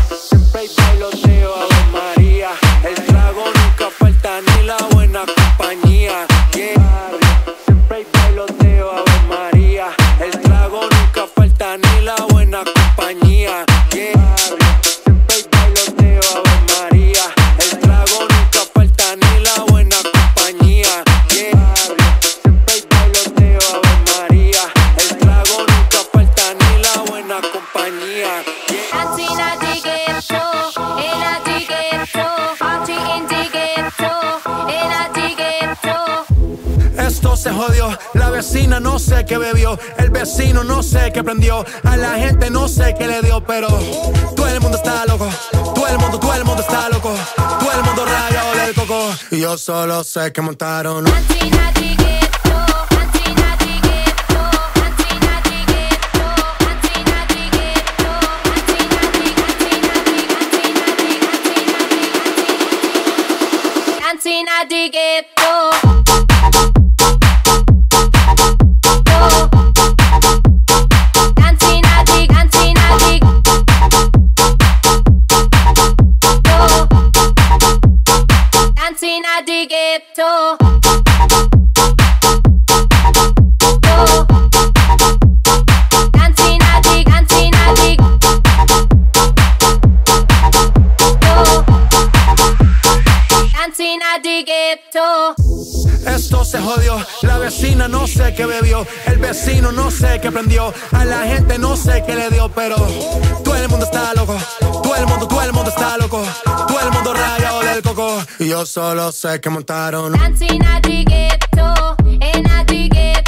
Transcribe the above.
Siempre hay bailoteo, Ave María. El trago nunca falta ni la buena compañía. Yeah. Siempre hay bailoteo, Ave María. El trago nunca falta ni la buena compañía. Yeah. Siempre hay bailoteo, Ave María. El trago nunca falta ni la buena compañía. Yeah. Siempre hay bailoteo, Ave María. El trago nunca falta ni la buena compañía. Esto se jodió, la vecina no sé qué bebió, el vecino no sé qué prendió, a la gente no sé qué le dio, pero todo el mundo está loco, todo el mundo está loco, todo el mundo rayado del coco, y yo solo sé que montaron. Esto se jodió, la vecina no sé qué bebió, el vecino no sé qué prendió, a la gente no sé qué le dio, pero todo el mundo está loco, todo el mundo está loco, todo el mundo rayado del coco, y yo solo sé que montaron. Dancing at the ghetto, in at the ghetto.